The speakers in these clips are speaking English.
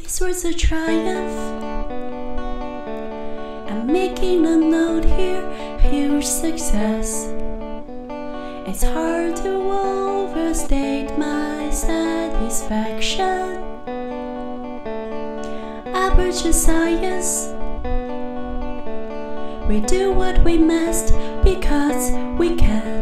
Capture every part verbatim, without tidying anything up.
this was a triumph. I'm making a note here, huge success. It's hard to overstate my satisfaction. Average is science. We do what we must because we can,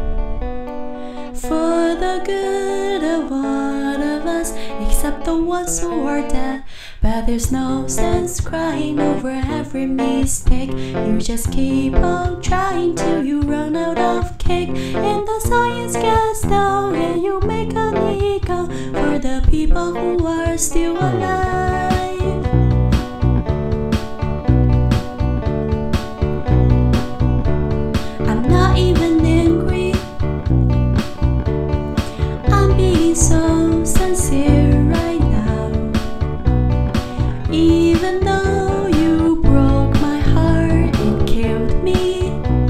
for the good of all of us, except the ones who are dead. But there's no sense crying over every mistake. You just keep on trying till you run out of cake, and the science gets down and you make an ego for the people who are still alive. I'm not even angry, I'm being so sincere right now. Even though you broke my heart and killed me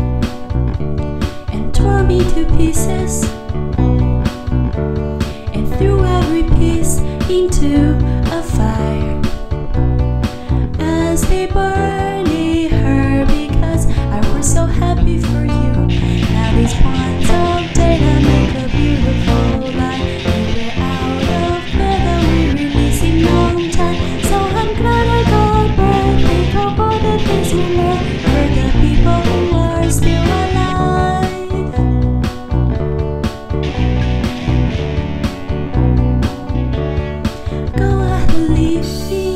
and tore me to pieces and threw every piece into a fire, as they burned it hurt because I was so happy for you. Now these points of data make a beautiful life, and we're out of bed, we're releasing on time. So I'm glad I got back. Think of all the things we learned for the people who are still alive. Go ahead and leave me.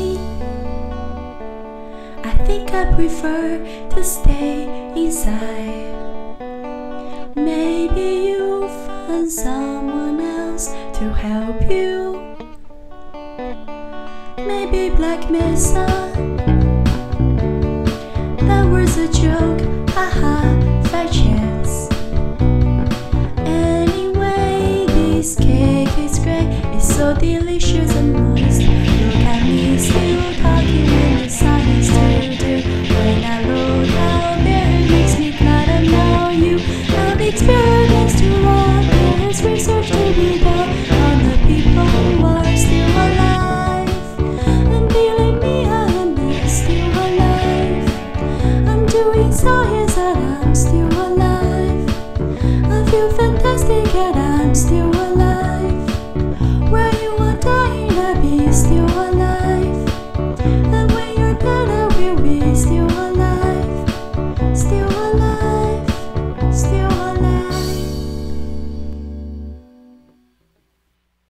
I think I prefer to stay inside. Maybe you'll find someone else to help you. Maybe Black Mesa. That was a joke, haha, fat chance. Anyway, this cake is great, it's so delicious and moist. Look at me still talking in the silence to do. When I look out there, it makes me glad I know you. Now the experience to love, there's research to be done.